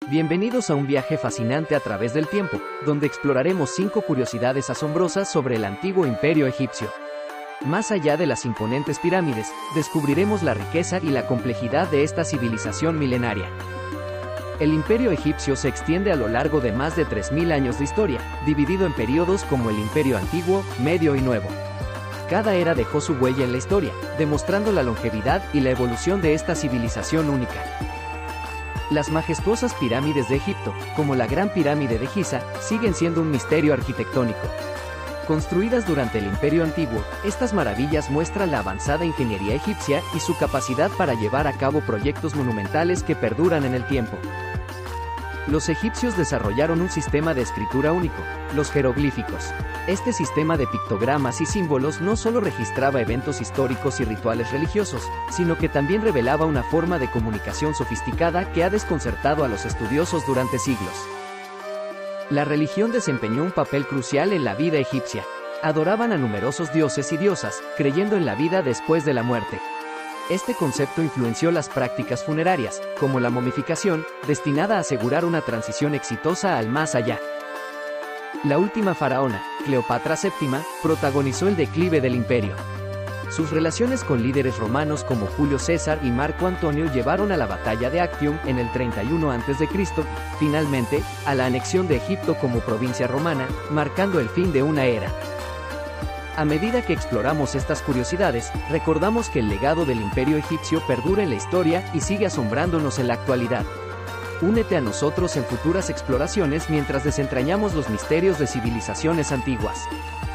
Bienvenidos a un viaje fascinante a través del tiempo, donde exploraremos 5 curiosidades asombrosas sobre el antiguo imperio egipcio. Más allá de las imponentes pirámides, descubriremos la riqueza y la complejidad de esta civilización milenaria. El imperio egipcio se extiende a lo largo de más de 3000 años de historia, dividido en períodos como el Imperio Antiguo, Medio y Nuevo. Cada era dejó su huella en la historia, demostrando la longevidad y la evolución de esta civilización única. Las majestuosas pirámides de Egipto, como la Gran Pirámide de Giza, siguen siendo un misterio arquitectónico. Construidas durante el Imperio Antiguo, estas maravillas muestran la avanzada ingeniería egipcia y su capacidad para llevar a cabo proyectos monumentales que perduran en el tiempo. Los egipcios desarrollaron un sistema de escritura único, los jeroglíficos. Este sistema de pictogramas y símbolos no solo registraba eventos históricos y rituales religiosos, sino que también revelaba una forma de comunicación sofisticada que ha desconcertado a los estudiosos durante siglos. La religión desempeñó un papel crucial en la vida egipcia. Adoraban a numerosos dioses y diosas, creyendo en la vida después de la muerte. Este concepto influenció las prácticas funerarias, como la momificación, destinada a asegurar una transición exitosa al más allá. La última faraona, Cleopatra VII, protagonizó el declive del imperio. Sus relaciones con líderes romanos como Julio César y Marco Antonio llevaron a la batalla de Actium en el 31 a.C., finalmente, a la anexión de Egipto como provincia romana, marcando el fin de una era. A medida que exploramos estas curiosidades, recordamos que el legado del imperio egipcio perdura en la historia y sigue asombrándonos en la actualidad. Únete a nosotros en futuras exploraciones mientras desentrañamos los misterios de civilizaciones antiguas.